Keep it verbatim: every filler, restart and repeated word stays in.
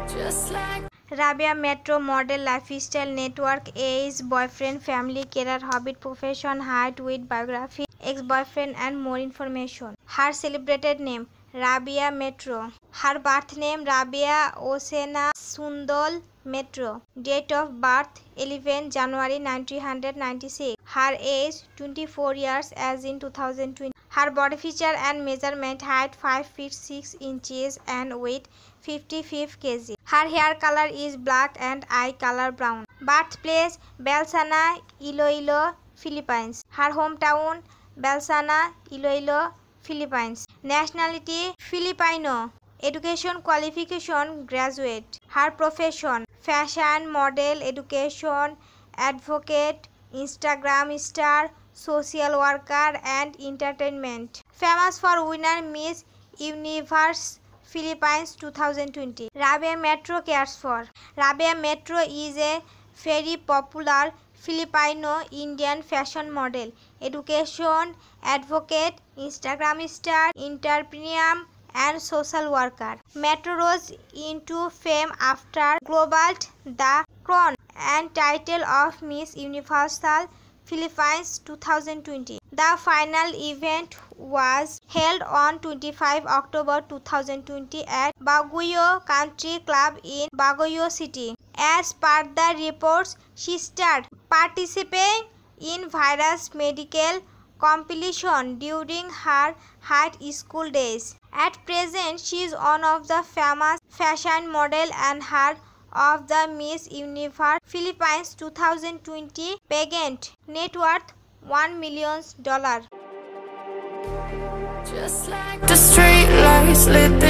just like Rabia Metro model lifestyle network age boyfriend family career hobby profession height weight biography ex-boyfriend and more information. Her celebrated name Rabia Metro. Her birth name Rabia Osena Sundol Metro. Date of birth eleven January nineteen ninety-six. Her age twenty-four years as in two thousand twenty. Her body feature and measurement height five feet six inches and weight fifty-five kilograms. Her hair color is black and eye color brown. Birthplace Belsana, Iloilo, Philippines. Her hometown Belsana, Iloilo, Philippines. Nationality Filipino. Education qualification graduate. Her profession fashion model, education, advocate, Instagram star, social worker and entertainment. Famous for winner Miss Universe Philippines two thousand twenty. Rabia Metro cares for. Rabia Metro is a very popular Filipino Indian fashion model, education, advocate, Instagram star, entrepreneur and social worker. Metro rose into fame after Global the Crown and title of Miss Universal Philippines two thousand twenty. The final event was held on twenty-fifth October two thousand twenty at Baguio Country Club in Baguio City. As per the reports, she started participating in various medical competition during her high school days. At present, she is one of the famous fashion model and her of the Miss Universe Philippines two thousand twenty pageant. Net worth one million dollars. just like the street lights lit the